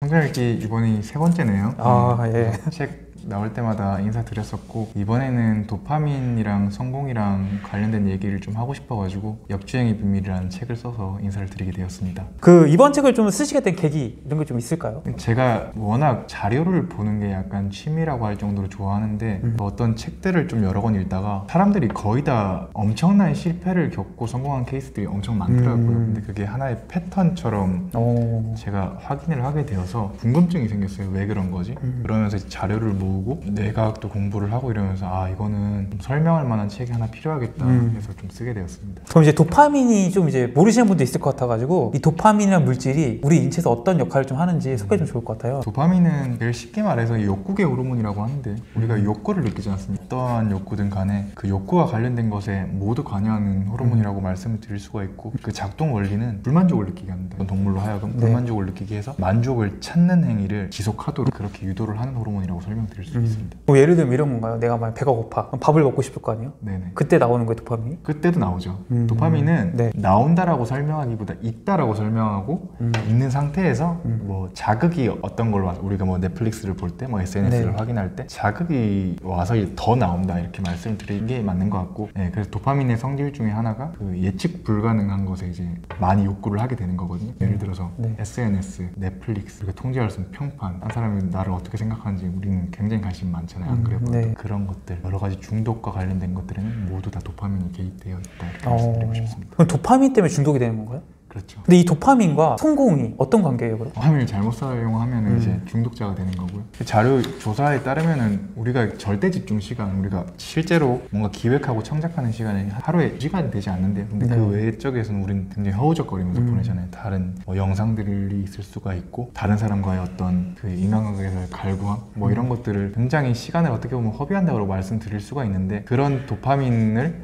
성장읽기 이번이 3번째네요. 예. 책 나올 때마다 인사드렸었고, 이번에는 도파민이랑 성공이랑 관련된 얘기를 좀 하고 싶어가지고 역주행의 비밀이라는 책을 써서 인사를 드리게 되었습니다. 이번 책을 좀 쓰시게 된 계기 이런 게 좀 있을까요? 제가 워낙 자료를 보는 게 약간 취미라고 할 정도로 좋아하는데 어떤 책들을 좀 여러 권 읽다가 사람들이 거의 다 엄청난 실패를 겪고 성공한 케이스들이 엄청 많더라고요. 근데 그게 하나의 패턴처럼 제가 확인을 하게 되어서 궁금증이 생겼어요. 왜 그런 거지? 그러면서 자료를 모으고 뇌과학도 공부를 하고 이러면서 이거는 좀 설명할 만한 책이 하나 필요하겠다 해서 좀 쓰게 되었습니다. 그럼 이제 도파민이 좀 이제 모르시는 분도 있을 것 같아가지고 이 도파민이라는 물질이 우리 인체에서 어떤 역할을 좀 하는지 소개 좀 좋을 것 같아요. 도파민은 제일 쉽게 말해서 욕구의 호르몬이라고 하는데, 우리가 욕구를 느끼지 않습니까? 어떠한 욕구든 간에 그 욕구와 관련된 것에 모두 관여하는 호르몬이라고 말씀을 드릴 수가 있고, 그 작동 원리는 불만족을 느끼게 합니다. 동물로 하여금 불만족을 느끼게 해서 만족을 찾는 행위를 지속하도록 그렇게 유도를 하는 호르몬이라고 설명드릴 수 있습니다. 뭐 예를 들면 이런 건가요? 내가 만약 배가 고파, 그럼 밥을 먹고 싶을 거 아니에요? 네네. 그때 나오는 거예요, 도파민이? 그때도 나오죠. 도파민은 나온다라고 설명하기보다 있다라고 설명하고 있는 상태에서 뭐 자극이 어떤 걸로 와서 우리가 뭐 넷플릭스를 볼 때, 뭐 SNS를 확인할 때 자극이 와서 더 나온다 이렇게 말씀을 드리는 게 맞는 것 같고, 그래서 도파민의 성질 중에 하나가 그 예측 불가능한 것에 이제 많이 욕구를 하게 되는 거거든요. 예를 들어서 SNS, 넷플릭스, 우리가 통제할 수 있는 평판, 한 사람이 나를 어떻게 생각하는지 우리는 굉장히 관심 많잖아요. 안 그래요? 그런 것들, 여러 가지 중독과 관련된 것들에는 모두 다 도파민이 개입되어 있다 이렇게 말씀드리고 싶습니다. 그럼 도파민 때문에 중독이 되는 건가요? 그렇죠. 근데 이 도파민과 성공이 어떤 관계예요, 그럼? 도파민을 잘못 사용하면 이제 중독자가 되는 거고요. 자료 조사에 따르면은 우리가 절대 집중 시간, 우리가 실제로 뭔가 기획하고 창작하는 시간이 하루에 2시간이 되지 않는데요. 근데 그 외적에서는 우리는 굉장히 허우적거리면서 보내잖아요. 다른 뭐 영상들이 있을 수가 있고, 다른 사람과의 어떤 그 인간관계에서의 갈구함, 뭐 이런 것들을 굉장히 시간을 어떻게 보면 허비한다고 말씀드릴 수가 있는데, 그런 도파민을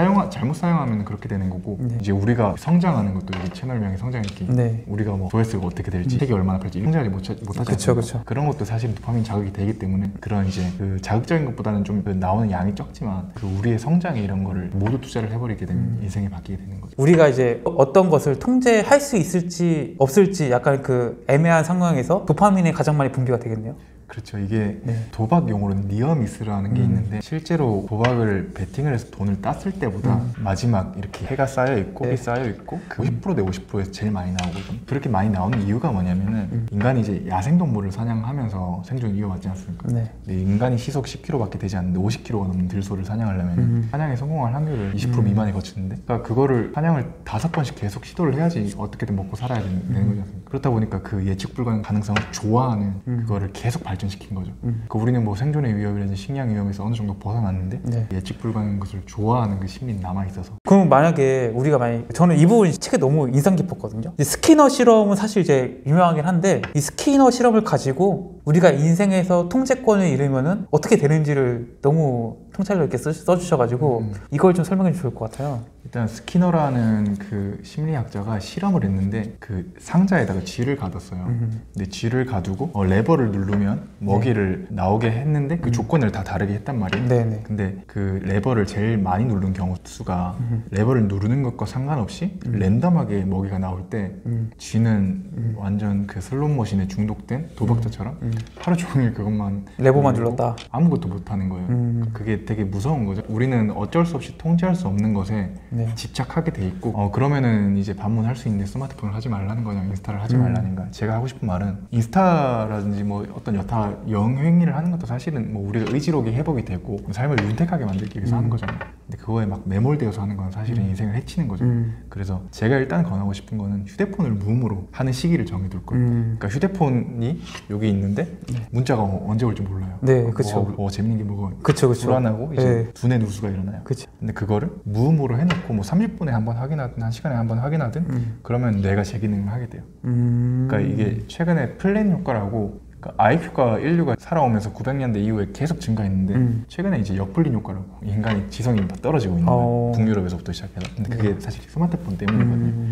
잘못 사용하면 그렇게 되는 거고, 이제 우리가 성장하는 것도 채널명의 성장읽기, 우리가 뭐 조회수가 어떻게 될지, 책이 얼마나 팔지 성장하지 못하지 않습니까? 그런 것도 사실 도파민 자극이 되기 때문에, 그런 이제 그 자극적인 것보다는 좀 나오는 양이 적지만 그 우리의 성장에 이런 거를 모두 투자를 해버리게 되면 인생이 바뀌게 되는 거죠. 우리가 이제 어떤 것을 통제할 수 있을지 없을지 약간 그 애매한 상황에서 도파민이 가장 많이 분비가 되겠네요. 그렇죠. 이게 도박 용어로는 니어미스라는 게 있는데, 실제로 도박을 베팅을 해서 돈을 땄을 때보다 마지막 이렇게 해가 쌓여 있고 이 쌓여 있고 그 50% 대 50%에서 제일 많이 나오거든요. 그렇게 많이 나오는 이유가 뭐냐면은 인간이 이제 야생동물을 사냥하면서 생존을 이어왔지 않습니까? 근데 인간이 시속 10km밖에 되지 않는데 50km가 넘는 들소를 사냥하려면 사냥에 성공할 확률을 20% 미만에 거치는데, 그러니까 그거를 사냥을 5번씩 계속 시도를 해야지 어떻게든 먹고 살아야 되는 거지 않습니까? 그렇다 보니까 그 예측 불가능 가능성을 좋아하는 그거를 계속 발전시킨 거죠. 그러니까 우리는 뭐 생존의 위협이라든지 식량 위험에서 어느 정도 벗어났는데 예측 불가능한 것을 좋아하는 그 심리는 남아있어서. 그럼 만약에 우리가 저는 이 부분이 책에 너무 인상 깊었거든요. 스키너 실험은 사실 이제 유명하긴 한데, 이 스키너 실험을 가지고 우리가 인생에서 통제권을 잃으면은 어떻게 되는지를 너무 통찰력 있게 써주셔가지고 이걸 좀 설명해 주면 좋을 것 같아요. 일단 스키너라는 그 심리학자가 실험을 했는데 그 상자에다가 쥐를 가뒀어요. 근데 쥐를 가두고 레버를 누르면 먹이를 나오게 했는데 그 조건을 다 다르게 했단 말이에요. 근데 그 레버를 제일 많이 누른 경우 수가 레버를 누르는 것과 상관없이 랜덤하게 먹이가 나올 때 쥐는 완전 그 슬롯머신에 중독된 도박자처럼 하루 종일 그것만 레버만 눌렀다. 아무것도 못하는 거예요. 그게 되게 무서운 거죠. 우리는 어쩔 수 없이 통제할 수 없는 것에 집착하게 돼 있고, 그러면은 이제 반문할 수 있는데 스마트폰을 하지 말라는 거냐, 인스타를 하지 말라는 거야. 제가 하고 싶은 말은, 인스타라든지 뭐 어떤 여타 영행위를 하는 것도 사실은 뭐 우리가 의지록이 회복이 되고 삶을 윤택하게 만들기 위해서 하는 거잖아요. 근데 그거에 막 매몰되어서 하는 건 사실은 인생을 해치는 거죠. 그래서 제가 일단 권하고 싶은 거는 휴대폰을 무음으로 하는 시기를 정해둘 거예요. 그러니까 휴대폰이 여기 있는데 문자가 언제 올지 몰라요. 그렇죠. 재밌는 게 뭐가 불안하고 이제 두뇌 누수가 일어나요. 근데 그거를 무음으로 해놓고 뭐 30분에 한 번 확인하든 1시간에 한 번 확인하든 그러면 뇌가 제 기능을 하게 돼요. 그러니까 이게 최근에 플랜 효과라고, 그러니까 IQ가 인류가 살아오면서 900년대 이후에 계속 증가했는데 최근에 이제 역불린 효과라고, 인간이 지성이 떨어지고 있는 거예요. 북유럽에서부터 시작해서. 근데 그게 사실 스마트폰 때문이거든요.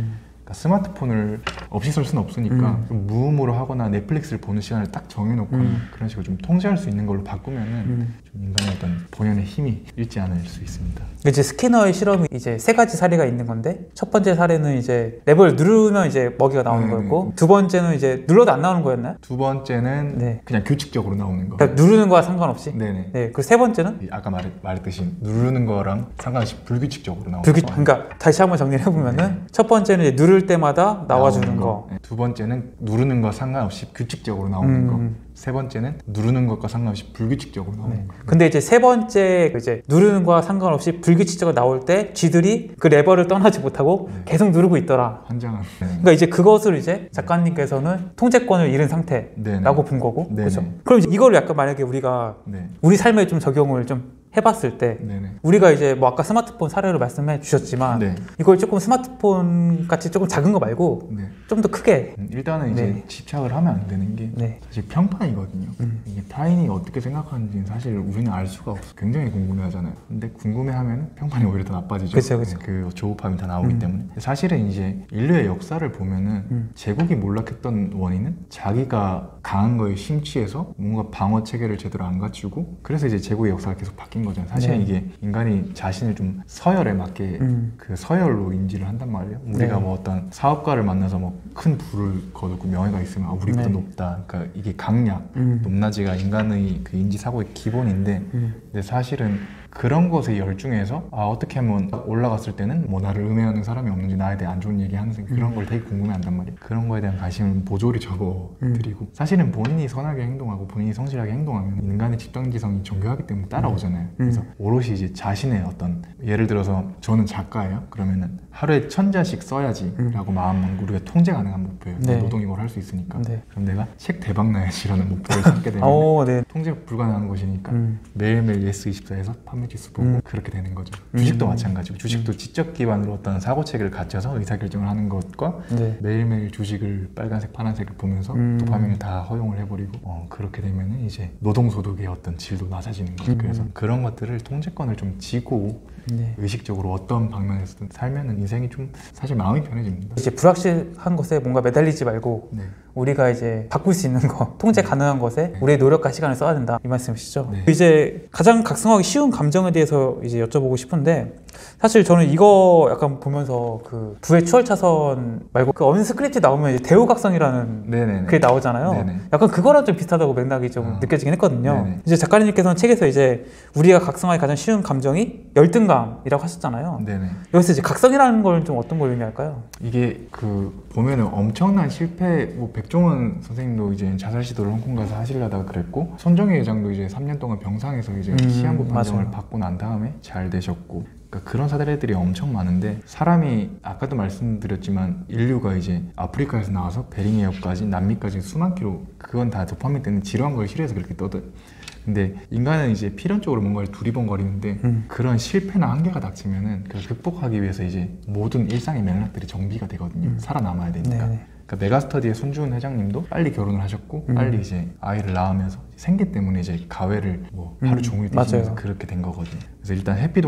스마트폰을 없이 쓸 수는 없으니까 좀 무음으로 하거나 넷플릭스를 보는 시간을 딱 정해놓고 그런 식으로 좀 통제할 수 있는 걸로 바꾸면은 좀 인간의 어떤 본연의 힘이 잃지 않을 수 있습니다. 이제 스캐너의 실험이 이제 3가지 사례가 있는 건데, 첫 번째 사례는 이제 랩을 누르면 이제 먹이가 나오는 거였고, 두 번째는 이제 눌러도 안 나오는 거였나요? 두 번째는 네. 그냥 규칙적으로 나오는 거. 그러니까 누르는 거와 상관없이. 네네. 네. 그리고 세 번째는 아까 말했듯이 누르는 거랑 상관없이 불규칙적으로 나오는 거. 그러니까 다시 한번 정리를 해보면은 첫 번째는 이제 누를 때마다 나와주는 거. 네. 두 번째는 누르는 거 상관없이 규칙적으로 나오는 거. 세 번째는 누르는 것과 상관없이 불규칙적으로 나오는 거. 근데 이제 세 번째 이제 누르는 거와 상관없이 불규칙적으로 나올 때 쥐들이 그 레버를 떠나지 못하고 계속 누르고 있더라. 환장한. 그러니까 이제 그것을 이제 작가님께서는 통제권을 잃은 상태라고 본 거고, 그렇죠? 그럼 이제 이걸 약간 만약에 우리가 우리 삶에 좀 적용을 좀 해봤을 때 우리가 이제 뭐 아까 스마트폰 사례를 말씀해 주셨지만 이걸 조금 스마트폰 같이 조금 작은 거 말고 좀 더 크게 일단은 이제 집착을 하면 안 되는 게 사실 평판이거든요. 이게 타인이 어떻게 생각하는지는 사실 우리는 알 수가 없어. 굉장히 궁금해하잖아요. 근데 궁금해하면 평판이 오히려 더 나빠지죠. 그쵸. 그 조급함이 다 나오기 때문에. 사실은 이제 인류의 역사를 보면은 제국이 몰락했던 원인은 자기가 강한 거에 심취해서 뭔가 방어 체계를 제대로 안 갖추고, 그래서 이제 제국의 역사가 계속 바뀐 거잖아요. 사실은 이게 인간이 자신을 좀 서열에 맞게 그 서열로 인지를 한단 말이에요. 우리가 뭐 어떤 사업가를 만나서 뭐 큰 부를 거두고 명예가 있으면 우리보다 높다. 그러니까 이게 강약, 높낮이가 인간의 그 인지 사고의 기본인데, 근데 사실은 그런 것에 열중해서 어떻게 하면 올라갔을 때는 뭐 나를 음해하는 사람이 없는지, 나에 대해 안 좋은 얘기 하는 그런 걸 되게 궁금해한단 말이에요. 그런 거에 대한 관심을 모조리 접어드리고, 사실은 본인이 선하게 행동하고 본인이 성실하게 행동하면 인간의 집단지성이 정교하기 때문에 따라오잖아요. 그래서 오롯이 이제 자신의 어떤, 예를 들어서 저는 작가예요. 그러면은 하루에 1000자씩 써야지 라고 마음 먹고 우리가 통제 가능한 목표예요. 노동이 걸 할 수 있으니까. 그럼 내가 책 대박 나야지라는 목표를 삼게 되면 통제 불가능한 것이니까 매일매일 예스24에서 판매지수 보고 그렇게 되는 거죠. 주식도 마찬가지고, 주식도 지적 기반으로 어떤 사고체계를 갖춰서 의사결정을 하는 것과 매일매일 주식을 빨간색 파란색을 보면서 도파민을 다 허용을 해버리고 그렇게 되면 이제 노동소득의 어떤 질도 낮아지는 거죠. 그래서 그런 것들을 통제권을 좀 쥐고 의식적으로 어떤 방면에서든 살면은 인생이 좀 사실 마음이 편해집니다. 이제 불확실한 것에 뭔가 매달리지 말고 우리가 이제 바꿀 수 있는 거, 통제 가능한 것에 우리의 노력과 시간을 써야 된다, 이 말씀이시죠? 이제 가장 각성하기 쉬운 감정에 대해서 이제 여쭤보고 싶은데, 사실 저는 이거 약간 보면서 그 부의 추월차선 말고 그 어느 스크립트 나오면 이제 대우각성이라는 그게 나오잖아요. 약간 그거랑 좀 비슷하다고 맥락이 좀 느껴지긴 했거든요. 이제 작가님께서는 책에서 이제 우리가 각성하기 가장 쉬운 감정이 열등감이라고 하셨잖아요. 여기서 이제 각성이라는 걸 좀 어떤 걸 의미할까요? 이게 그 보면은 엄청난 실패, 뭐 백종원 선생님도 이제 자살 시도를 홍콩 가서 하시려다가 그랬고, 손정희 회장도 이제 3년 동안 병상에서 이제 시한부 판정을 받고 난 다음에 잘 되셨고, 그러니까 그런 사례들이 엄청 많은데, 사람이 아까도 말씀드렸지만 인류가 이제 아프리카에서 나와서 베링 해협까지 남미까지 수만 킬로, 그건 다 도파민 때문에 지루한 걸 싫어해서 그렇게 떠들. 근데 인간은 이제 필연적으로 뭔가를 두리번거리는데 그런 실패나 한계가 닥치면은 그걸 극복하기 위해서 이제 모든 일상의 맥락들이 정비가 되거든요. 살아남아야 되니까. 그러니까 메가스터디의 손주은 회장님도 빨리 결혼을 하셨고 빨리 이제 아이를 낳으면서 생계 때문에 이제 가외를 뭐 하루 종일 뛰시면서 그렇게 된 거거든요. 그래서 일단 해피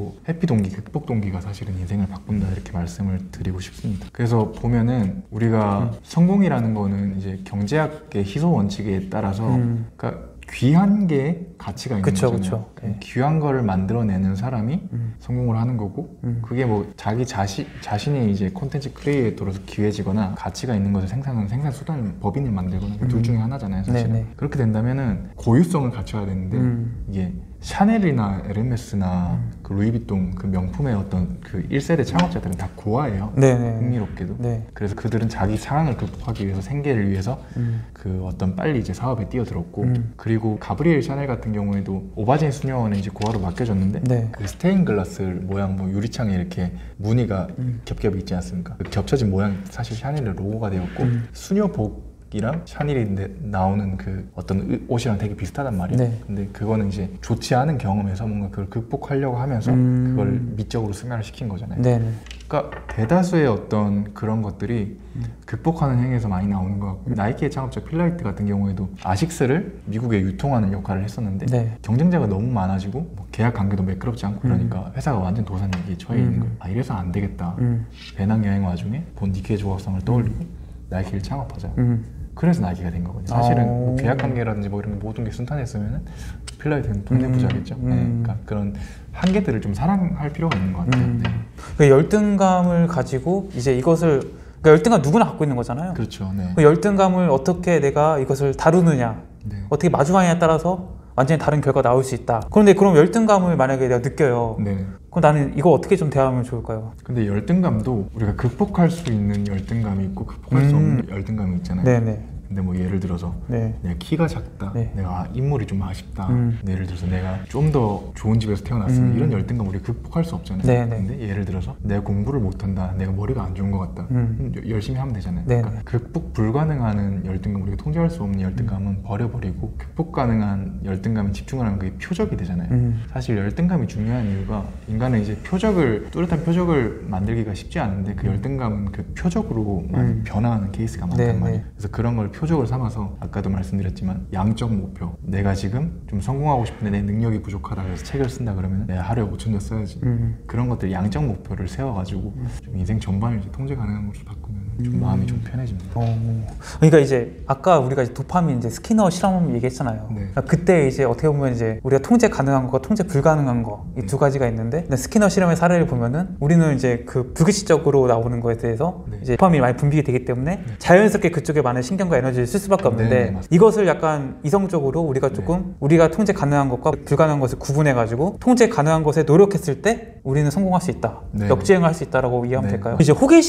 동기, 극복 동기가 사실은 인생을 바꾼다, 이렇게 말씀을 드리고 싶습니다. 그래서 보면은 우리가 성공이라는 거는 이제 경제학의 희소 원칙에 따라서 그러니까 귀한 게 가치가 있는 거잖아요. 귀한 거를 만들어내는 사람이 성공을 하는 거고, 그게 뭐 자기 자신이 이제 콘텐츠 크리에이터로서 귀해지거나 가치가 있는 것을 생산 수단을 법인을 만들거나 둘 중에 하나잖아요, 사실은. 그렇게 된다면은 고유성을 갖춰야 되는데 이게 샤넬이나 에르메스나 그 루이비통 그 명품의 어떤 그 1세대 창업자들은 다 고아예요. 흥미롭게도. 그래서 그들은 자기 상황을 극복하기 위해서, 생계를 위해서 그 어떤 빨리 이제 사업에 뛰어들었고, 그리고 가브리엘 샤넬 같은 경우에도 오바진 수녀원에 이제 고아로 맡겨졌는데 그 스테인글라스 모양 뭐 유리창에 이렇게 무늬가 겹겹이 있지 않습니까? 그 겹쳐진 모양 사실 샤넬의 로고가 되었고, 수녀복 샤넬이랑 나오는 그 어떤 옷이랑 되게 비슷하단 말이에요. 네. 근데 그거는 이제 좋지 않은 경험에서 뭔가 그걸 극복하려고 하면서 그걸 미적으로 승화를 시킨 거잖아요. 네네. 그러니까 대다수의 어떤 그런 것들이 극복하는 행위에서 많이 나오는 것 같고, 나이키의 창업자 필라이트 같은 경우에도 아식스를 미국에 유통하는 역할을 했었는데 네. 경쟁자가 너무 많아지고 뭐 계약 관계도 매끄럽지 않고 그러니까 회사가 완전 도산위기에 처해 있는 거예요. 아, 이래서 안 되겠다. 배낭여행 와중에 본 니케의 조각상을 떠올리고 나이키를 창업하자. 그래서 나이키가 된 거거든요. 사실은 뭐 계약 관계라든지 뭐 이런 모든 게 순탄했으면 필라이트는 동네 부자겠죠. 네, 그러니까 그런 한계들을 좀 사랑할 필요가 있는 것 같아요. 네. 그 열등감을 가지고 이제 이것을, 그러니까 열등감 누구나 갖고 있는 거잖아요. 그렇죠. 네. 그 열등감을 어떻게 내가 이것을 다루느냐, 네. 어떻게 마주하느냐에 따라서 완전히 다른 결과가 나올 수 있다. 그런데 그럼 열등감을 만약에 내가 느껴요. 네. 그럼 나는 이거 어떻게 좀 대하면 좋을까요? 근데 열등감도 우리가 극복할 수 있는 열등감이 있고 극복할 수 없는 열등감이 있잖아요. 네네. 근데 뭐 예를 들어서 네. 내가 키가 작다, 네. 내가 인물이 좀 아쉽다, 예를 들어서 내가 좀 더 좋은 집에서 태어났으면 이런 열등감 우리 극복할 수 없잖아요. 네, 네. 근데 예를 들어서 내가 공부를 못한다, 내가 머리가 안 좋은 것 같다, 열심히 하면 되잖아요. 네, 그러니까 극복 불가능한 열등감, 우리가 통제할 수 없는 열등감은 버려버리고 극복 가능한 열등감에 집중을 하면 그게 표적이 되잖아요. 사실 열등감이 중요한 이유가 인간은 이제 뚜렷한 표적을 만들기가 쉽지 않은데 그 열등감은 그 표적으로 많이 변화하는 케이스가 많단 네, 말이에요. 네. 그래서 그런 걸 표적을 삼아서 아까도 말씀드렸지만 양적 목표, 내가 지금 좀 성공하고 싶은데 내 능력이 부족하다 그래서 책을 쓴다 그러면 내가 하루에 5,000자 써야지. 그런 것들 양적 목표를 세워가지고 좀 인생 전반을 이제 통제 가능한 것으로 바꾸면 좀 마음이 좀 편해집니다. 그러니까 이제 아까 우리가 이제 도파민 이제 스키너 실험 얘기했잖아요. 네. 그러니까 그때 이제 어떻게 보면 이제 우리가 통제 가능한 거, 통제 불가능한 거 이 두 가지가 있는데 스키너 실험의 사례를 보면은 우리는 이제 그 불규칙적으로 나오는 거에 대해서 네. 이제 도파민이 많이 분비가 되기 때문에 자연스럽게 그쪽에 많은 신경과 에너지를 쓸 수밖에 없는데 네, 맞습니다. 이것을 약간 이성적으로 우리가 조금 우리가 통제 가능한 것과 불가능한 것을 구분해 가지고 통제 가능한 것에 노력했을 때 우리는 성공할 수 있다. 네. 역주행을 할 수 있다라고 이해하면 네. 될까요? 이제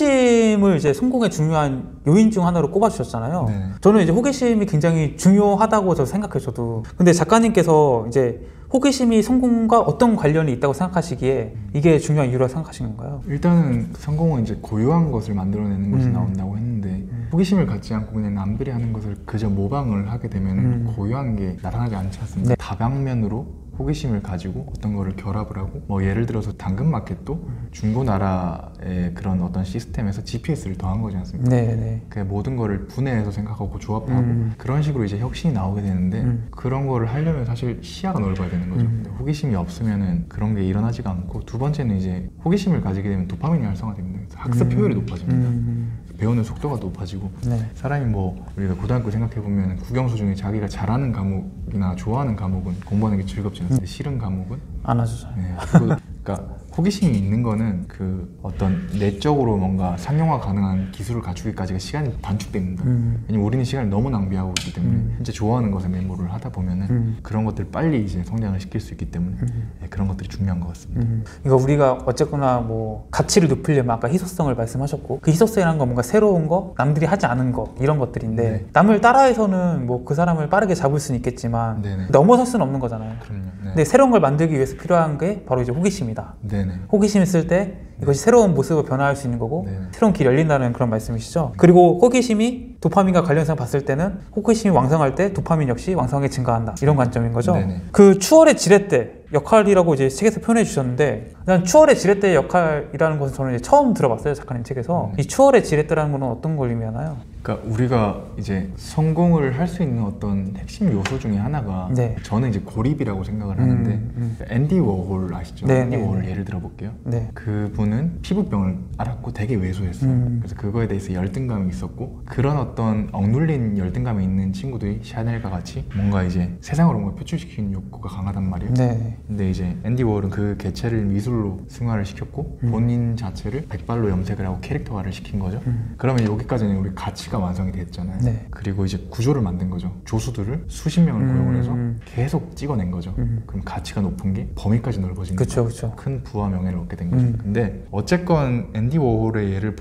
호기심을 이제 성공의 중요한 요인 중 하나로 꼽아주셨잖아요. 네. 저는 이제 호기심이 굉장히 중요하다고 저 생각해요, 저도. 근데 작가님께서 이제 호기심이 성공과 어떤 관련이 있다고 생각하시기에 이게 중요한 이유라고 생각하시는 건가요? 일단은 성공은 이제 고유한 것을 만들어내는 것이 나온다고 했는데 호기심을 갖지 않고 그냥 남들이 하는 것을 그저 모방을 하게 되면 고유한 게 나타나지 않지 않습니까? 네. 다방면으로 호기심을 가지고 어떤 거를 결합을 하고 뭐 예를 들어서 당근마켓도 중고나라의 그런 어떤 시스템에서 GPS를 더한 거지 않습니까? 네네. 그 모든 거를 분해해서 생각하고 조합하고 그런 식으로 이제 혁신이 나오게 되는데 그런 거를 하려면 사실 시야가 넓어야 되는 거죠. 근데 호기심이 없으면은 그런 게 일어나지가 않고, 두 번째는 이제 호기심을 가지게 되면 도파민이 활성화됩니다. 그래서 학습 효율이 높아집니다. 배우는 속도가 높아지고 네. 사람이 뭐 우리가 고등학교 생각해보면 국영수 중에 자기가 잘하는 과목이나 좋아하는 과목은 공부하는 게 즐겁지 않습니다. 싫은 과목은 안 하죠. 네. 그러니까 호기심이 있는 거는 그 어떤 내적으로 뭔가 상용화 가능한 기술을 갖추기까지가 시간이 단축됩니다. 왜냐면 우리는 시간을 너무 낭비하고 있기 때문에 진짜 좋아하는 것에 매몰을 하다 보면은 그런 것들을 빨리 이제 성장을 시킬 수 있기 때문에 네, 그런 것들이 중요한 것 같습니다. 그러니까 우리가 어쨌거나 뭐 가치를 높이려면 아까 희소성을 말씀하셨고, 그 희소성이라는 건 뭔가 새로운 거, 남들이 하지 않은 거 이런 것들인데 네. 남을 따라해서는 뭐 그 사람을 빠르게 잡을 수는 있겠지만 네네. 넘어설 수는 없는 거잖아요. 그럼요. 네. 근데 새로운 걸 만들기 위해서 필요한 게 바로 이제 호기심이다. 네네. 호기심 있을 때 이것이 새로운 모습으로 변화할 수 있는 거고 네. 새로운 길이 열린다는 그런 말씀이시죠. 그리고 호기심이 도파민과 관련해서 봤을 때는 호기심이 왕성할 때 도파민 역시 왕성하게 증가한다, 이런 관점인 거죠. 네네. 그 추월의 지렛대 역할이라고 이제 책에서 표현해 주셨는데, 난 추월의 지렛대의 역할이라는 것은 저는 이제 처음 들어봤어요, 작가님 책에서. 이 추월의 지렛대라는 것은 어떤 걸 의미하나요? 그러니까 우리가 이제 성공을 할 수 있는 어떤 핵심 요소 중에 하나가 네. 저는 이제 고립이라고 생각을 하는데 앤디 워홀 아시죠? 네, 앤디 네, 워홀 네. 예를 들어볼게요. 네. 그분은 피부병을 앓았고 되게 왜소했어요. 그래서 그거에 대해서 열등감이 있었고, 그런 어떤 억눌린 열등감이 있는 친구들이 샤넬과 같이 뭔가 이제 세상으로 뭔가 표출시키는 욕구가 강하단 말이에요. 네. 근데 이제 앤디 워홀은 그 개체를 미술로 승화를 시켰고 본인 자체를 백발로 염색을 하고 캐릭터화를 시킨 거죠. 그러면 여기까지는 우리 가치가 완성이 됐잖아요. 네. 그리고 이제 구조를 만든 거죠. 조수들을 수십 명을 고용을 해서 계속 찍어낸 거죠. 그럼 가치가 높은 게 범위까지 넓어지는 그쵸, 거죠. 그쵸. 큰 부와 명예를 얻게 된 거죠. 근데 어쨌건 앤디 워홀의 예를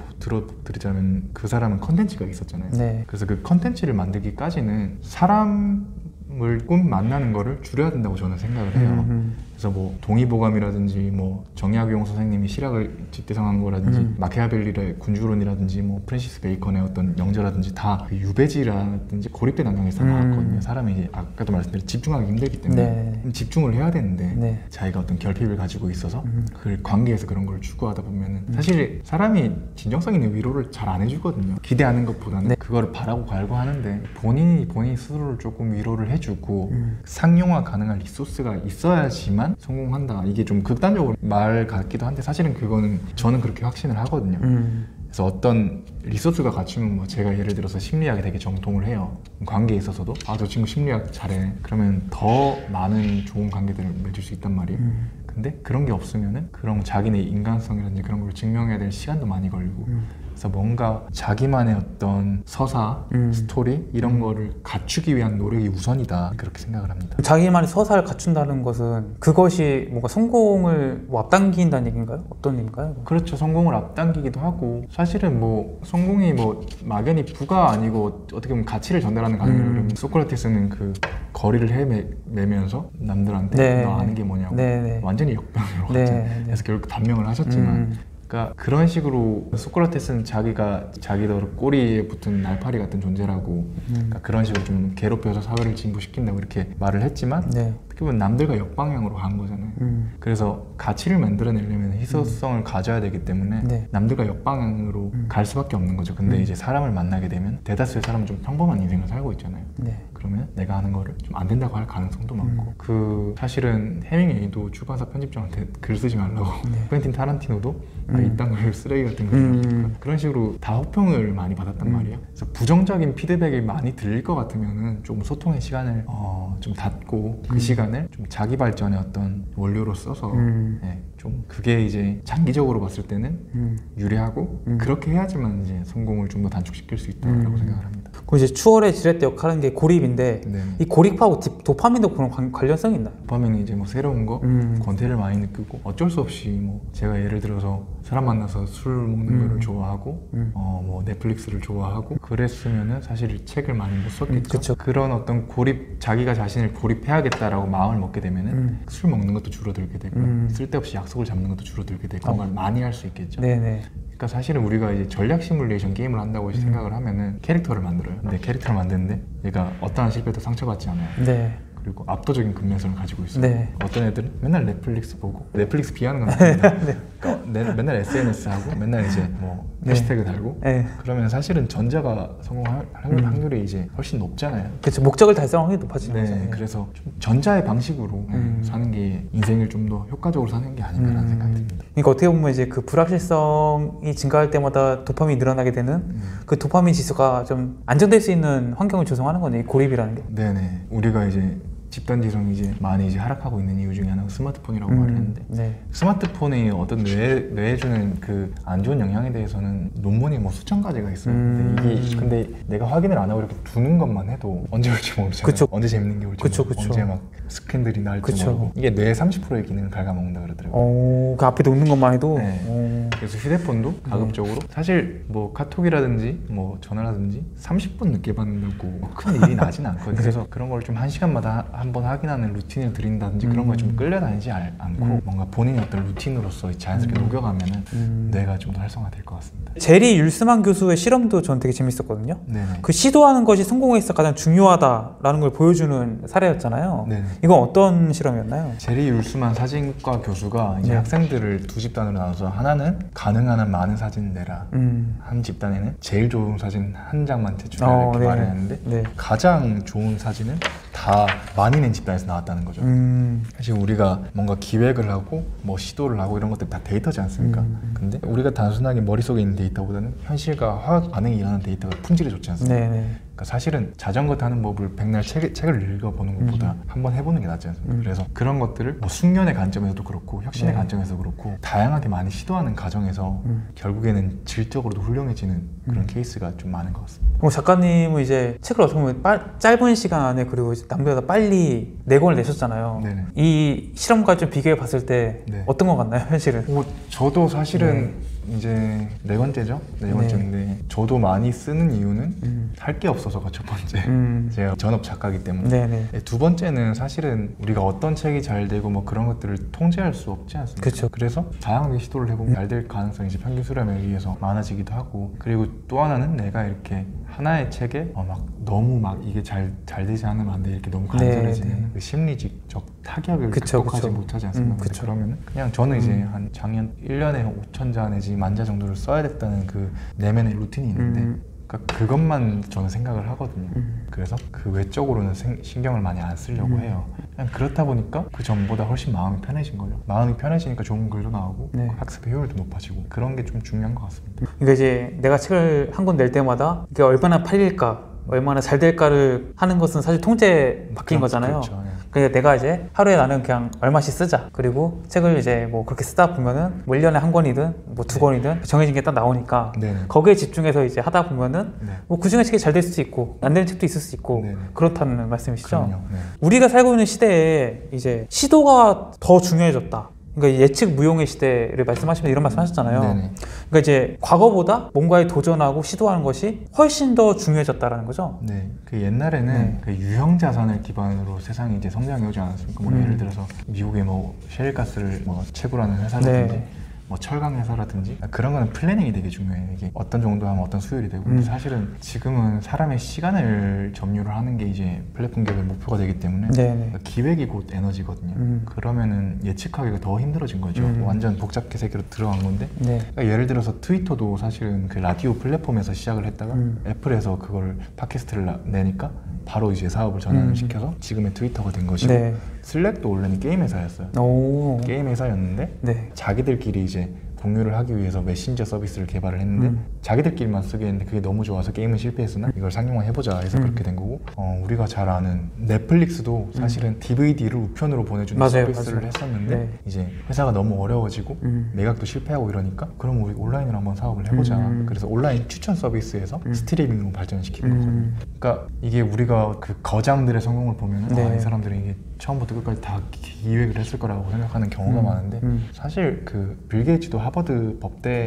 들어드리자면 그 사람은 컨텐츠가 있었잖아요. 네. 그래서 그 컨텐츠를 만들기까지는 사람을 꼭 만나는 거를 줄여야 된다고 저는 생각을 해요. 그래서 뭐 동의보감이라든지 뭐 정약용 선생님이 실학을 집대성한 거라든지 마키아벨리의 군주론이라든지 뭐 프랜시스 베이컨의 어떤 영저라든지 다 그 유배지라든지 고립된 환경에서 나왔거든요. 사람이 이제 아까도 말씀드린 집중하기 힘들기 때문에 집중을 해야 되는데 자기가 어떤 결핍을 가지고 있어서 그 관계에서 그런 걸 추구하다 보면은 사실 사람이 진정성 있는 위로를 잘 안 해주거든요. 기대하는 것보다는 그거를 바라고 갈고 하는데 본인 스스로를 조금 위로를 해주고 상용화 가능한 리소스가 있어야지만 성공한다. 이게 좀 극단적으로 말 같기도 한데 사실은 그거는 저는 그렇게 확신을 하거든요. 그래서 어떤 리소스가 갖추면 뭐 제가 예를 들어서 심리학에 되게 정통을 해요. 관계에 있어서도 아, 저 친구 심리학 잘해. 그러면 더 많은 좋은 관계들을 맺을 수 있단 말이에요. 근데 그런 게 없으면은 그런 자기네 인간성이라든지 그런 걸 증명해야 될 시간도 많이 걸리고 그래서 뭔가 자기만의 어떤 서사, 스토리 이런 거를 갖추기 위한 노력이 우선이다 그렇게 생각을 합니다. 자기만의 서사를 갖춘다는 것은 그것이 뭔가 성공을 뭐 앞당긴다는 얘기인가요? 어떤 얘기인가요? 그렇죠. 성공을 앞당기기도 하고 사실은 뭐 성공이 뭐 막연히 부가 아니고 어떻게 보면 가치를 전달하는 과정이라면 소크라테스는 그 거리를 헤매면서 남들한테 너 아는 게 뭐냐고 완전히 역병으로 그래서 결국 단명을 하셨지만 그러니까 그런 식으로 소크라테스는 자기가 자기도 꼬리에 붙은 날파리 같은 존재라고 그러니까 그런 식으로 좀 괴롭혀서 사회를 진보시킨다고 이렇게 말을 했지만 어떻게 보면 남들과 역방향으로 간 거잖아요. 그래서 가치를 만들어내려면 희소성을 가져야 되기 때문에 남들과 역방향으로 갈 수밖에 없는 거죠. 근데 이제 사람을 만나게 되면 대다수의 사람은 좀 평범한 인생을 살고 있잖아요. 그러면 내가 하는 거를 좀 안 된다고 할 가능성도 많고 그 사실은 해밍웨이도 출판사 편집장한테 글 쓰지 말라고 퀸틴 타란티노도 이딴 걸 쓰레기 같은 거 그런 식으로 다 호평을 많이 받았단 말이에요. 그래서 부정적인 피드백이 많이 들릴 것 같으면은 좀 소통의 시간을 좀 닫고 그 시간을 좀 자기 발전의 어떤 원료로 써서 좀 그게 이제 장기적으로 봤을 때는 유리하고 그렇게 해야지만 이제 성공을 좀 더 단축시킬 수 있다고 생각을 합니다. 그 이제 추월의 지렛대 역할하는 게 고립인데 이 고립하고 도파민도 그런 관련성이 있나요? 도파민이 이제 뭐 새로운 거 권태를 많이 느끼고 어쩔 수 없이 뭐 제가 예를 들어서 사람 만나서 술 먹는 거를 좋아하고 뭐 넷플릭스를 좋아하고 그랬으면은 사실 책을 많이 못 썼겠죠. 그런 어떤 자기가 자신을 고립해야겠다라고 마음을 먹게 되면은 술 먹는 것도 줄어들게 되고 쓸데없이 약속을 잡는 것도 줄어들게 되고 그런 걸 많이 할 수 있겠죠. 그러니까 사실은 우리가 이제 전략 시뮬레이션 게임을 한다고 생각을 하면은 캐릭터를 만들어요. 근데 캐릭터를 만드는데 얘가 어떠한 실패도 상처받지 않아요. 그리고 압도적인 근면성을 가지고 있어요. 어떤 애들은 맨날 넷플릭스 보고 넷플릭스 비하는 건 아닙니다. 그러니까 맨날 SNS 하고 맨날 이제 뭐 해시태그 달고 그러면 사실은 전자가 성공할 확률이 이제 훨씬 높잖아요. 그렇죠. 목적을 달성하는 게 높아지죠. 그래서 좀 전자의 방식으로 사는 게 인생을 좀 더 효과적으로 사는 게 아닌가라는 생각이 듭니다. 그러니까 어떻게 보면 이제 그 불확실성이 증가할 때마다 도파민이 늘어나게 되는 그 도파민 지수가 좀 안정될 수 있는 환경을 조성하는 거네, 이 고립이라는 게. 우리가 이제 집단지성이 이제 많이 이제 하락하고 있는 이유 중에 하나가 스마트폰이라고 말을 했는데 스마트폰이 어떤 뇌에 주는 그 안 좋은 영향에 대해서는 논문이 뭐 수천 가지가 있어요. 근데 내가 확인을 안 하고 이렇게 두는 것만 해도 언제 올지 모르잖아요. 언제 재밌는 게 올지 모르고 언제 막 스캔들이 날지 모르고 이게 뇌의 30%의 기능을 갉아먹는다 그러더라고요. 그 앞에 놓는 것만 해도 그래서 휴대폰도 가급적으로 사실 뭐 카톡이라든지 뭐 전화라든지 30분 늦게 받는다고 큰 일이 나진 않거든요. 그래서 그런 걸 좀 1시간마다 한번 확인하는 루틴을 들인다든지 그런 거에 좀 끌려다니지 않고 뭔가 본인의 어떤 루틴으로서 자연스럽게 녹여가면은 뇌가 좀 더 활성화될 것 같습니다. 제리 율스만 교수의 실험도 전 되게 재밌었거든요. 그 시도하는 것이 성공에 있어 가장 중요하다라는 걸 보여주는 사례였잖아요. 이건 어떤 실험이었나요? 제리 율스만 사진과 교수가 이제 학생들을 두 집단으로 나눠서 하나는 가능한 한 많은 사진 내라. 한 집단에는 제일 좋은 사진 한 장만 제출하라 이렇게 말했는데 가장 좋은 사진은 다 많이 낸 집단에서 나왔다는 거죠. 사실 우리가 뭔가 기획을 하고 뭐 시도를 하고 이런 것들 다 데이터지 않습니까? 근데 우리가 단순하게 머릿속에 있는 데이터보다는 현실과 화학 반응이 일어나는 데이터가 품질이 좋지 않습니까? 그러니까 사실은 자전거 타는 법을 백날 책을 읽어보는 것보다 한번 해보는 게 낫지 않습니까? 그래서 그런 것들을 뭐 숙련의 관점에서도 그렇고 혁신의 관점에서 그렇고 다양하게 많이 시도하는 과정에서 결국에는 질적으로도 훌륭해지는 그런 케이스가 좀 많은 것 같습니다. 작가님은 이제 책을 어떻게 보면 짧은 시간 안에 그리고 남들보다 빨리 4권을 내셨잖아요. 이 실험과 좀 비교해 봤을 때 어떤 것 같나요, 현실은? 저도 사실은 이제 네 번째죠. 네 번째인데 저도 많이 쓰는 이유는 할 게 없어서가 첫 번째. 제가 전업 작가이기 때문에. 네네. 두 번째는 사실은 우리가 어떤 책이 잘 되고 뭐 그런 것들을 통제할 수 없지 않습니까? 그쵸. 그래서 다양하게 시도를 해보면 잘 될 가능성이 이제 평균 수렴에 의해서 많아지기도 하고, 그리고 또 하나는 내가 이렇게 하나의 책에 막 너무 막 이게 잘 되지 않으면 안 돼 이렇게 너무 간절해지는 그 심리적 타격을 극복하지 못하지 않습니까? 그러면은 그냥 저는 이제 한 작년 1년에 5,000자 내지 10,000자 정도를 써야 됐다는 그 내면의 루틴이 있는데 그러니까 그것만 저는 생각을 하거든요. 그래서 그 외적으로는 신경을 많이 안 쓰려고 해요. 그냥 그렇다 보니까 그 전보다 훨씬 마음이 편해진 거죠. 마음이 편해지니까 좋은 글도 나오고 학습의 효율도 높아지고 그런 게 좀 중요한 것 같습니다. 그러니까 이제 내가 책을 한 권 낼 때마다 이게 얼마나 팔릴까, 얼마나 잘 될까를 하는 것은 사실 통제 바뀐 거잖아요. 그렇죠. 그러니까 내가 이제 하루에 나는 그냥 얼마씩 쓰자. 그리고 책을 이제 뭐 그렇게 쓰다 보면은 뭐 1년에 한 권이든 뭐 2권이든 정해진 게 딱 나오니까 거기에 집중해서 이제 하다 보면은 뭐 그 중에 책이 잘 될 수도 있고 안 되는 책도 있을 수 있고 그렇다는 말씀이시죠? 우리가 살고 있는 시대에 이제 시도가 더 중요해졌다. 그러니까 예측 무용의 시대를 말씀하시면 이런 말씀 하셨잖아요. 그러니까 이제 과거보다 뭔가에 도전하고 시도하는 것이 훨씬 더 중요해졌다라는 거죠. 네. 그 옛날에는 그 유형 자산을 기반으로 세상이 이제 성장해 오지 않았습니까? 뭐 예를 들어서 미국의 뭐 셰일가스를 뭐 채굴하는 회사라든지 뭐 철강 회사라든지 그런 거는 플래닝이 되게 중요해요. 이게 어떤 정도 하면 어떤 수율이 되고 근데 사실은 지금은 사람의 시간을 점유를 하는 게 이제 플랫폼 기업의 목표가 되기 때문에 그러니까 기획이 곧 에너지거든요. 그러면은 예측하기가 더 힘들어진 거죠. 완전 복잡계 세계로 들어간 건데 그러니까 예를 들어서 트위터도 사실은 그 라디오 플랫폼에서 시작을 했다가 애플에서 그걸 팟캐스트를 내니까 바로 이제 사업을 전환을 시켜서 지금의 트위터가 된 것이고 슬랙도 원래는 게임 회사였어요. 게임 회사였는데 자기들끼리 이제 공유를 하기 위해서 메신저 서비스를 개발을 했는데 자기들끼리만 쓰게 했는데 그게 너무 좋아서 게임은 실패했으나 이걸 상용화해보자 해서 그렇게 된 거고 우리가 잘 아는 넷플릭스도 사실은 DVD를 우편으로 보내주는 서비스를 했었는데 이제 회사가 너무 어려워지고 매각도 실패하고 이러니까 그럼 우리 온라인으로 한번 사업을 해보자 그래서 온라인 추천 서비스에서 스트리밍으로 발전시킨 거거든요. 그러니까 이게 우리가 그 거장들의 성공을 보면 이 사람들이 이게 처음부터 끝까지 다 기획을 했을 거라고 생각하는 경우가 많은데 사실 그 빌 게이츠도 하버드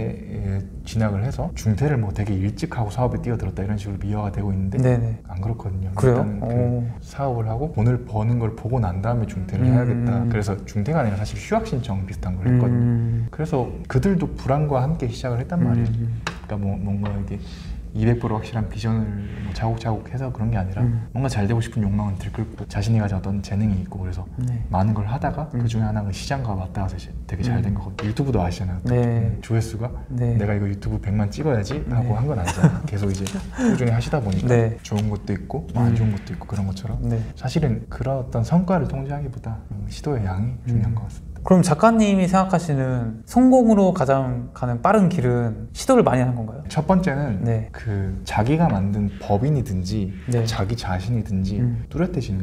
법대에 진학을 해서 중퇴를 뭐 되게 일찍 하고 사업에 뛰어들었다 이런 식으로 미화가 되고 있는데 안 그렇거든요. 일단은 그 사업을 하고 돈을 버는 걸 보고 난 다음에 중퇴를 해야겠다. 그래서 중퇴가 아니라 사실 휴학 신청 비슷한 걸 했거든요. 그래서 그들도 불안과 함께 시작을 했단 말이에요. 그러니까 뭐 뭔가 이게 200% 확실한 비전을 뭐 차곡차곡 해서 그런 게 아니라 뭔가 잘 되고 싶은 욕망을 들끓고 자신이 가진 어떤 재능이 있고 그래서 많은 걸 하다가 그 중에 하나가 시장과 맞닿아서 되게 잘 된 거거든요. 유튜브도 아시잖아요. 조회수가 내가 이거 유튜브 100만 찍어야지 하고 한 건 아니잖아요. 계속 이제 꾸준히 하시다 보니까 좋은 것도 있고 안 좋은 것도 있고 그런 것처럼 사실은 그런 어떤 성과를 통제하기보다 시도의 양이 중요한 것 같습니다. 그럼 작가님이 생각하시는 성공으로 가장 가는 빠른 길은 시도를 많이 하는 건가요? 첫 번째는 그 자기가 만든 법인이든지 자기 자신이든지 뚜렷해지는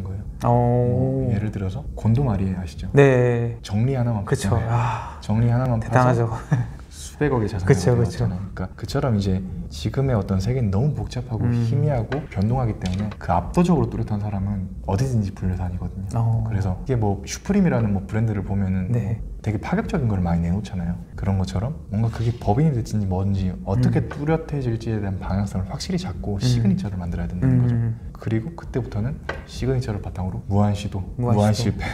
거예요. 예를 들어서 곤도마리 아시죠? 정리 하나만 그쵸. 정리 하나만 대단하죠. 수백억의 자산이 되었잖아요. 그러니까 그처럼 이제 지금의 어떤 세계는 너무 복잡하고 희미하고 변동하기 때문에 그 압도적으로 뚜렷한 사람은 어디든지 불려다니거든요. 그래서 이게 뭐 슈프림이라는 뭐 브랜드를 보면은 되게 파격적인 걸 많이 내놓잖아요. 그런 것처럼 뭔가 그게 법인이 될지 뭔지 어떻게 뚜렷해질지에 대한 방향성을 확실히 잡고 시그니처를 만들어야 된다는 거죠. 그리고 그때부터는 시그니처를 바탕으로 무한 시도, 무한 실패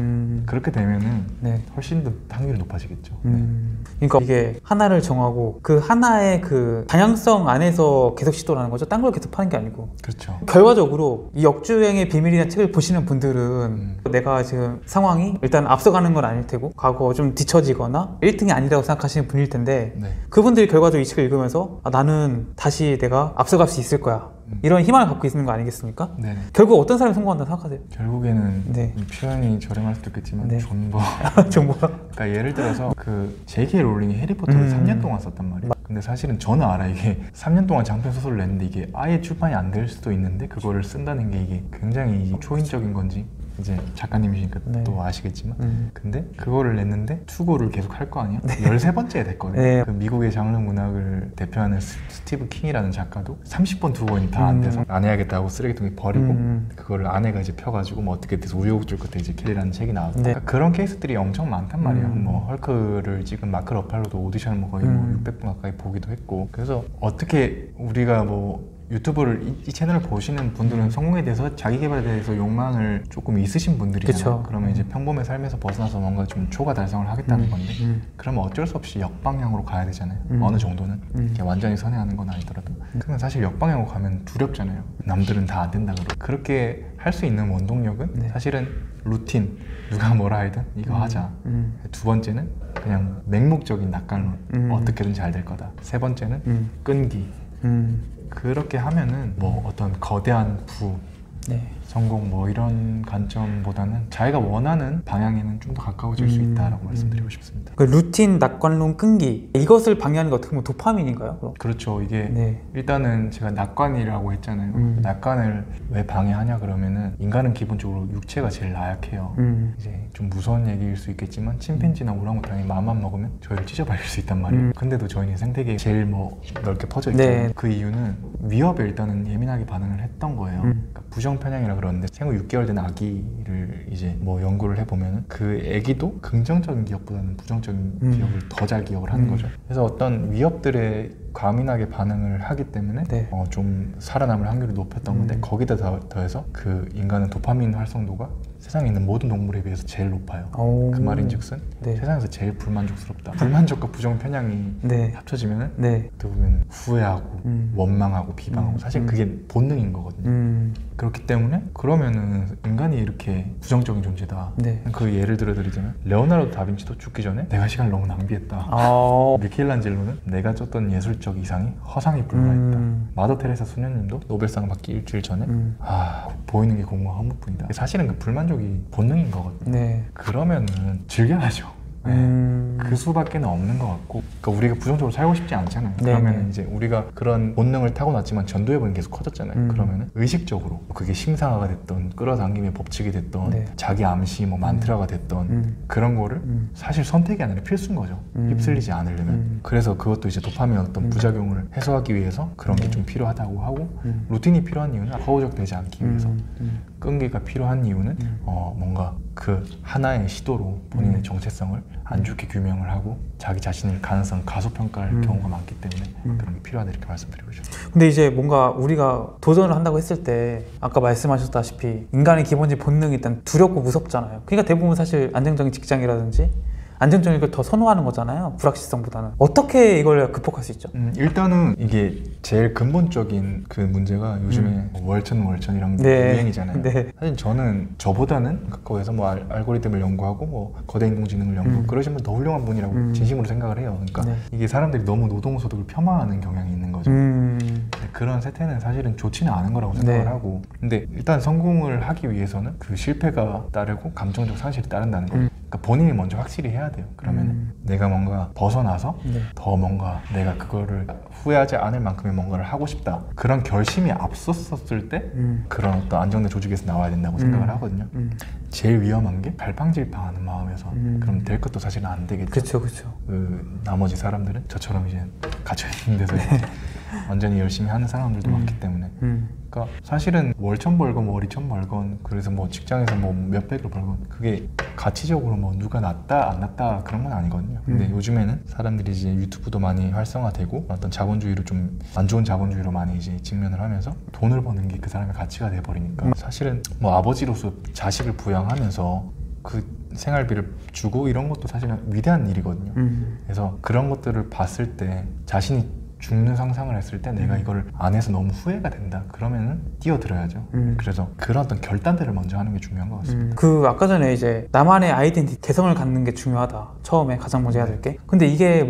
그렇게 되면은 훨씬 더 확률이 높아지겠죠. 그러니까 이게 하나를 정하고 그 하나의 그 방향성 안에서 계속 시도를 하는 거죠. 딴 걸 계속 파는 게 아니고. 그렇죠. 결과적으로 이 역주행의 비밀이라는 책을 보시는 분들은 내가 지금 상황이 일단 앞서가는 건 아닐 테고 과거 좀 뒤처지거나 1등이 아니라고 생각하시는 분일 텐데 그분들이 결과적으로 이 책을 읽으면서 나는 다시 내가 앞서갈 수 있을 거야. 이런 희망을 갖고 있는 거 아니겠습니까? 결국 어떤 사람이 성공한다고 생각하세요? 결국에는 이 표현이 저렴할 수도 있겠지만 존버. 존버. 그러니까 예를 들어서 그 J.K. 롤링이 해리포터를 3년 동안 썼단 말이에요. 근데 사실은 저는 알아. 이게 3년 동안 장편 소설을 냈는데 이게 아예 출판이 안 될 수도 있는데 그거를 쓴다는 게 이게 굉장히 초인적인 건지 이제 작가님이시니까 네. 또 아시겠지만 근데 그거를 냈는데 투고를 계속 할 거 아니야? 네. 13번째 됐거든요. 네. 그 미국의 장르 문학을 대표하는 스티브 킹이라는 작가도 30번 투고는 다 안 돼서 안 해야겠다고 쓰레기통에 버리고 그거를 아내가 이제 펴가지고 뭐 어떻게 돼서 우여곡절 끝에 이제 캘리라는 책이 나왔고 네. 그러니까 그런 케이스들이 엄청 많단 말이에요. 뭐 헐크를 찍은 마크 러팔로도 오디션을 뭐 거의 뭐 600분 가까이 보기도 했고 그래서 어떻게 우리가 뭐 유튜브를 이 채널을 보시는 분들은 성공에 대해서 자기 개발에 대해서 욕망을 조금 있으신 분들이잖아요. 그쵸. 그러면 이제 평범의 삶에서 벗어나서 뭔가 좀 초과 달성을 하겠다는 건데 그러면 어쩔 수 없이 역방향으로 가야 되잖아요. 어느 정도는 이렇게 완전히 선회하는 건 아니더라도 그러면 사실 역방향으로 가면 두렵잖아요. 남들은 다 안 된다 그러고 그렇게 할 수 있는 원동력은 네. 사실은 루틴 누가 뭐라 하든 이거 하자. 두 번째는 그냥 맹목적인 낙관론 어떻게든 잘 될 거다. 세 번째는 끈기. 그렇게 하면은 뭐 어떤 거대한 부, 네. 성공 뭐 이런 관점보다는 자기가 원하는 방향에는 좀 더 가까워질 수 있다라고 말씀드리고 싶습니다. 그 루틴, 낙관론, 끈기 이것을 방해하는 게 어떻게 보면 도파민인가요? 그럼? 그렇죠. 이게 네. 일단은 제가 낙관이라고 했잖아요. 낙관을 왜 방해하냐 그러면은 인간은 기본적으로 육체가 제일 나약해요. 이제 좀 무서운 얘기일 수 있겠지만 침팬지나 오랑우탄이 마음만 먹으면 저희를 찢어버릴 수 있단 말이에요. 근데도 저희는 생태계에 제일 뭐 넓게 퍼져 있잖아요. 네. 그 이유는 위협에 일단은 예민하게 반응을 했던 거예요. 그러니까 부정편향이라 그러는데 생후 6개월 된 아기를 이제 뭐 연구를 해보면은 그 아기도 긍정적인 기억보다는 부정적인 기억을 더 잘 기억을 하는 거죠. 그래서 어떤 위협들에 과민하게 반응을 하기 때문에 네. 좀 살아남을 확률이 높았던 건데 거기다 더해서 그 인간은 도파민 활성도가 세상에 있는 모든 동물에 비해서 제일 높아요. 오. 그 말인즉슨 네. 세상에서 제일 불만족스럽다. 불만족과 부정 편향이 네. 합쳐지면은 네. 어떻게 보면 후회하고 원망하고 비방하고 사실 그게 본능인 거거든요. 그렇기 때문에 그러면은 인간이 이렇게 부정적인 존재다. 네. 그 예를 들어드리자면 레오나르도 다빈치도 죽기 전에 내가 시간을 너무 낭비했다. 미켈란젤로는 내가 줬던 예술적 이상이 허상에 불과했다. 마더 테레사 수녀님도 노벨상 받기 일주일 전에 보이는 게 공허한 허무뿐이다. 사실은 그 불만족이 본능인 거거든요. 네. 그러면은 즐겨야죠. 그 수밖에 없는 것 같고 그러니까 우리가 부정적으로 살고 싶지 않잖아요. 네, 그러면 네. 이제 우리가 그런 본능을 타고났지만 전두엽은 계속 커졌잖아요. 그러면 의식적으로 그게 심사가 됐던 끌어당김의 법칙이 됐던 네. 자기 암시 뭐 만트라가 됐던 그런 거를 사실 선택이 아니라 필수인 거죠. 휩쓸리지 않으려면. 그래서 그것도 이제 도파민 어떤 부작용을 해소하기 위해서 그런 게 좀 필요하다고 하고 루틴이 필요한 이유는 허우적되지 않기 위해서 끈기가 필요한 이유는 뭔가 그 하나의 시도로 본인의 정체성을 안 좋게 규명을 하고 자기 자신의 가능성 가소평가할 경우가 많기 때문에 그런 게 필요하다 이렇게 말씀드리고 싶습니다. 근데 이제 뭔가 우리가 도전을 한다고 했을 때 아까 말씀하셨다시피 인간의 기본적인 본능이 일단 두렵고 무섭잖아요. 그러니까 대부분 사실 안정적인 직장이라든지 안정적인 걸 더 선호하는 거잖아요. 불확실성보다는. 어떻게 이걸 극복할 수 있죠? 일단은 이게 제일 근본적인 그 문제가 요즘에 월천 이런 네. 유행이잖아요. 네. 사실 저는 저보다는 가까워서 뭐 알고리즘을 연구하고 뭐 거대 인공지능을 연구하고 그러신 분 더 훌륭한 분이라고 진심으로 생각을 해요. 그러니까 네. 이게 사람들이 너무 노동소득을 폄하하는 경향이 있는 거죠. 근데 그런 세태는 사실은 좋지는 않은 거라고 생각을 네. 하고 근데 일단 성공을 하기 위해서는 그 실패가 따르고 감정적 상실이 따른다는 거예요. 그러니까 본인이 먼저 확실히 해야 돼요. 그러면 내가 뭔가 벗어나서 네. 더 뭔가 내가 그거를 후회하지 않을 만큼의 뭔가를 하고 싶다. 그런 결심이 앞섰었을 때 그런 어떤 안정된 조직에서 나와야 된다고 생각을 하거든요. 제일 위험한 게 갈팡질팡하는 마음에서 그럼 될 것도 사실은 안 되겠죠. 그렇죠, 그렇죠. 그 나머지 사람들은 저처럼 이제 갇혀있는 데서 완전히 열심히 하는 사람들도 많기 때문에 그러니까 사실은 월천 벌건 월이천 벌건 그래서 뭐 직장에서 뭐 몇백을 벌건 그게 가치적으로 뭐 누가 낫다 안 낫다 그런 건 아니거든요. 근데 요즘에는 사람들이 이제 유튜브도 많이 활성화되고 어떤 자본주의로 좀 안 좋은 자본주의로 많이 이제 직면을 하면서 돈을 버는 게 그 사람의 가치가 돼버리니까 사실은 뭐 아버지로서 자식을 부양하면서 그 생활비를 주고 이런 것도 사실은 위대한 일이거든요. 그래서 그런 것들을 봤을 때 자신이 죽는 상상을 했을 때 내가 이걸 안 해서 너무 후회가 된다 그러면은 뛰어들어야죠. 그래서 그런 어떤 결단들을 먼저 하는 게 중요한 것 같습니다. 그 아까 전에 이제 나만의 아이덴티티 개성을 갖는 게 중요하다 처음에 가장 먼저 해야 될 게. 근데 이게 뭐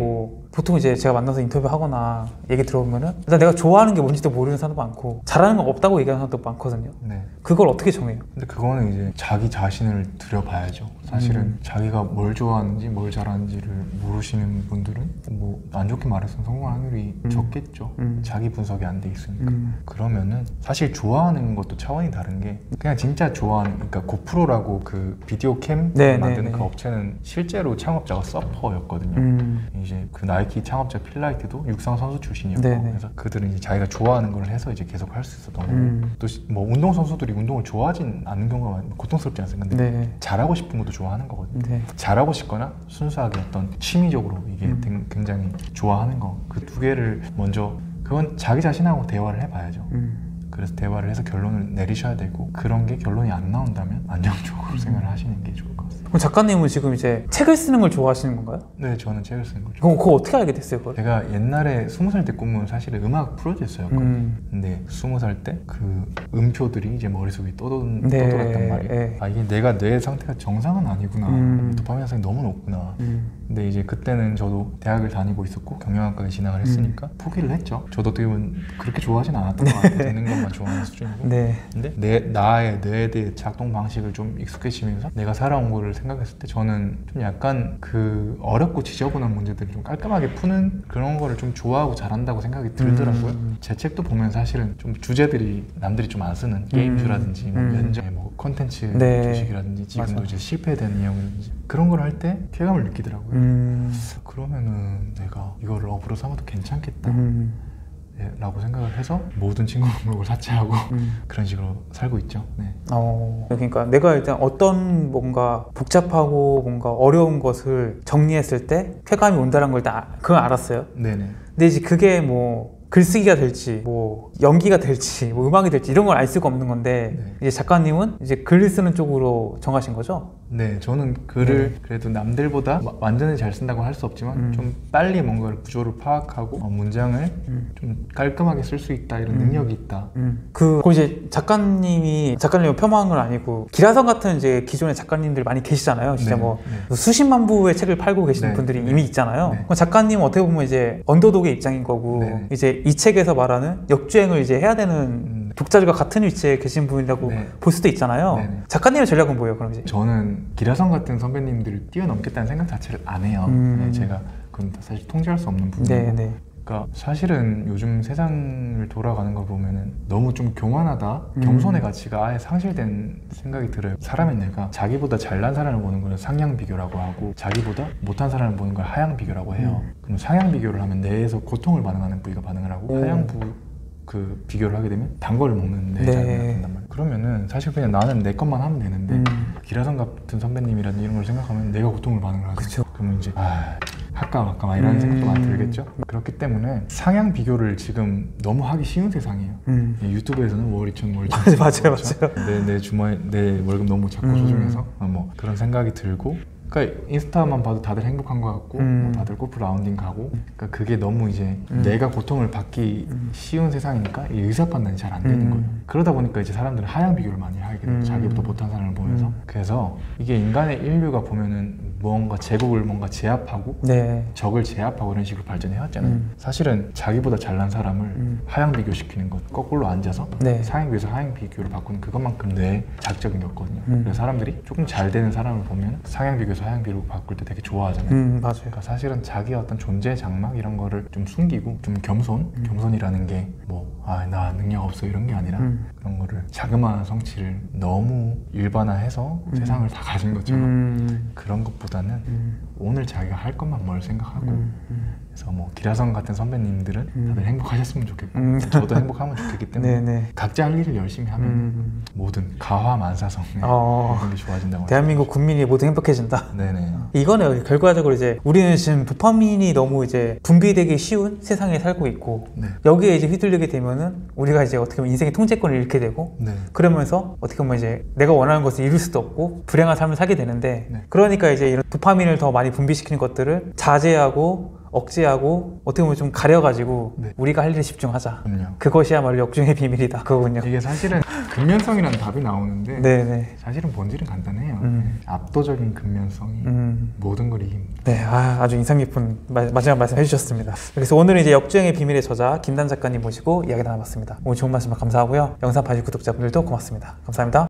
보통 이제 제가 만나서 인터뷰하거나 얘기 들어보면은 일단 내가 좋아하는 게 뭔지도 모르는 사람도 많고 잘하는 거 없다고 얘기하는 사람도 많거든요. 네. 그걸 어떻게 정해요? 근데 그거는 이제 자기 자신을 들여봐야죠. 사실은 자기가 뭘 좋아하는지 뭘 잘하는지를 모르시는 분들은 뭐 안 좋게 말해서 성공할 확률이 적겠죠. 자기 분석이 안 돼 있으니까. 그러면은 사실 좋아하는 것도 차원이 다른 게 그냥 진짜 좋아하는, 그러니까 고프로라고 그 비디오 캠 만드는 그 업체는 실제로 창업자가 서퍼였거든요. 이제 그 나이키 창업자 필라이트도 육상 선수 출신이었고 그래서 그들은 이제 자기가 좋아하는 걸 해서 이제 계속 할 수 있었던 거고 또 뭐 운동 선수들이 운동을 좋아하진 않는 경우가 많아요. 고통스럽지 않습니까? 근데 잘하고 싶은 것도 좋아하는 거거든요. 잘하고 싶거나 순수하게 어떤 취미적으로 이게 굉장히 좋아하는 거, 그 두 개를 먼저, 그건 자기 자신하고 대화를 해봐야죠. 그래서 대화를 해서 결론을 내리셔야 되고, 그런 게 결론이 안 나온다면 안정적으로 생각을 하시는 게 좋을 것 같습니다. 그럼 작가님은 지금 이제 책을 쓰는 걸 좋아하시는 건가요? 네, 저는 책을 쓰는 거죠. 그거 어떻게 알게 됐어요, 그걸? 제가 옛날에 20살 때 꿈은 사실은 음악 프로듀서였거든요. 근데 20살 때 그 음표들이 이제 머릿속에 떠돌았단 말이에요. 아, 이게 내가 뇌 상태가 정상은 아니구나. 도파민 현상이 너무 높구나. 근데 이제 그때는 저도 대학을 다니고 있었고 경영학과에 진학을 했으니까 포기를 했죠. 저도 어떻게 보면 그렇게 좋아하진 않았던 것 같아요. 되는 것만 좋아하는 수준이고. 근데 나의 뇌에 대해 작동 방식을 좀 익숙해지면서 내가 살아온 거를 생각했을 때 저는 좀 약간 그 어렵고 지저분한 문제들을 좀 깔끔하게 푸는 그런 거를 좀 좋아하고 잘한다고 생각이 들더라고요. 제 책도 보면 사실은 좀 주제들이 남들이 좀 안 쓰는 게임주라든지 뭐 면접, 뭐 콘텐츠 주식이라든지 지금도 이제 실패된 내용이라든지 그런 걸 할 때 쾌감을 느끼더라고요. 그러면은 내가 이거를 업으로 삼아도 괜찮겠다 라고 생각을 해서 모든 친구 목록을 삭제하고 그런 식으로 살고 있죠. 네. 그러니까 내가 일단 어떤 뭔가 복잡하고 뭔가 어려운 것을 정리했을 때 쾌감이 온다는 걸 일단 그건 알았어요. 네네. 근데 이제 그게 뭐 글쓰기가 될지 뭐 연기가 될지 뭐 음악이 될지 이런 걸 알 수가 없는 건데 이제 작가님은 이제 글을 쓰는 쪽으로 정하신 거죠? 네, 저는 글을 그래도 남들보다 완전히 잘 쓴다고 할 수 없지만 좀 빨리 뭔가를 구조를 파악하고 문장을 좀 깔끔하게 쓸 수 있다, 이런 능력이 있다. 그거 이제 작가님을 폄하한 건 아니고 기라성 같은 이제 기존의 작가님들 많이 계시잖아요. 진짜 뭐 수십만 부의 책을 팔고 계시는 분들이 이미 있잖아요. 그럼 작가님은 어떻게 보면 이제 언더독의 입장인 거고 이제 이 책에서 말하는 역주행을 이제 해야 되는 독자들과 같은 위치에 계신 분이라고 볼 수도 있잖아요. 작가님의 전략은 뭐예요, 그럼 이제? 저는 기라성 같은 선배님들을 뛰어넘겠다는 생각 자체를 안 해요. 제가 그건 사실 통제할 수 없는 부분이고. 그러니까 사실은 요즘 세상을 돌아가는 걸 보면은 너무 좀 교만하다, 겸손의 가치가 아예 상실된 생각이 들어요. 사람의 뇌가 자기보다 잘난 사람을 보는 걸 상향 비교라고 하고 자기보다 못한 사람을 보는 걸 하향 비교라고 해요. 그럼 상향 비교를 하면 뇌에서 고통을 반응하는 부위가 반응을 하고 하향 그 비교를 하게 되면 단 거를 먹는 뇌 자극이 된단 말이에요. 그러면은 사실 그냥 나는 내 것만 하면 되는데 기라성 같은 선배님이라든지 이런 걸 생각하면 내가 고통을 반응을 하죠. 그러면 이제 할까 말까 막 이런 생각도 많이 들겠죠. 그렇기 때문에 상향 비교를 지금 너무 하기 쉬운 세상이에요. 유튜브에서는 월이천 맞아요. 내 주말 내 월급 너무 작고 소중해서 뭐 그런 생각이 들고, 그러니까 인스타만 봐도 다들 행복한 것 같고 뭐 다들 골프 라운딩 가고, 그러니까 그게 너무 이제 내가 고통을 받기 쉬운 세상이니까 이 의사 판단이 잘 안 되는 거예요. 그러다 보니까 이제 사람들은 하향 비교를 많이 하게 돼요. 자기보다 못한 사람을 보면서. 그래서 이게 인간의 인류가 보면은 뭔가 제국을 뭔가 제압하고 적을 제압하고 이런 식으로 발전해왔잖아요. 사실은 자기보다 잘난 사람을 하향 비교시키는 것, 거꾸로 앉아서 상향 비교에서 하향 비교를 바꾸는 그것만큼 뇌 자극적인 게 없거든요. 그래서 사람들이 조금 잘 되는 사람을 보면 상향 비교에서 하향 비교로 바꿀 때 되게 좋아하잖아요. 맞아요. 그러니까 사실은 자기의 어떤 존재 장막 이런 거를 좀 숨기고 좀 겸손이라는 게 뭐 나 능력 없어 이런 게 아니라 그런 거를 자그마한 성취를 너무 일반화해서 세상을 다 가진 것처럼 그런 것보다는 오늘 자기가 할 것만 뭘 생각하고 그래서 뭐 기라성 같은 선배님들은 다들 행복하셨으면 좋겠고 저도 행복하면 좋겠기 때문에 각자 할 일을 열심히 하면 모든 가화만사성 모든 게 좋아진다고 대한민국 국민이 모두 행복해진다. 이거네요. 결과적으로 이제 우리는 지금 도파민이 너무 이제 분비되기 쉬운 세상에 살고 있고 여기에 이제 휘둘리게 되면은 우리가 이제 어떻게 보면 인생의 통제권을 잃게 되고 그러면서 어떻게 보면 이제 내가 원하는 것을 이룰 수도 없고 불행한 삶을 살게 되는데 그러니까 이제 이런 도파민을 더 많이 분비시키는 것들을 자제하고 억제하고 어떻게 보면 좀 가려가지고 네. 우리가 할 일에 집중하자. 그럼요. 그것이야말로 역중의 비밀이다. 그거군요. 이게 사실은 근면성이라는 답이 나오는데 네네. 사실은 본질은 간단해요. 압도적인 근면성이 모든 걸 이깁니다. 네, 아주 인상 깊은 마지막 말씀 해주셨습니다. 그래서 오늘은 이제 역주행의 비밀의 저자 김단 작가님 모시고 이야기 나눠봤습니다. 오늘 좋은 말씀 감사하고요. 영상 봐주신 구독자분들도 고맙습니다. 감사합니다.